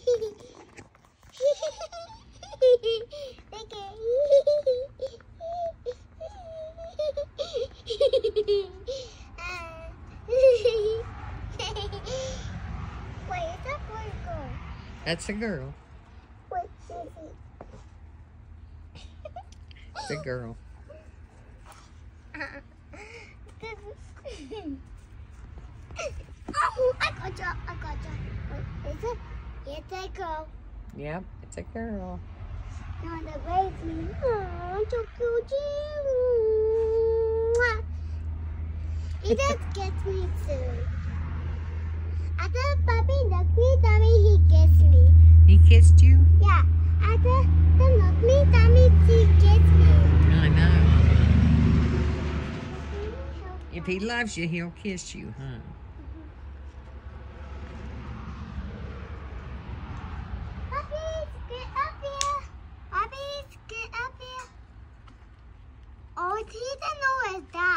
Wait, is that boy or girl? That's a girl. What is it? It's a girl. Oh, I got you. Wait, is it? It's a girl. Yep, it's a girl. You want to raise me? Oh, so cute. He just gets me too. After puppy knocked me, tummy, he gets me. He kissed you? Yeah. After the knock me, tummy, he gets me. I know. If he loves you, he'll kiss you, huh? Puppies, get up here. Puppies, get up here. Oh, he doesn't know his dad.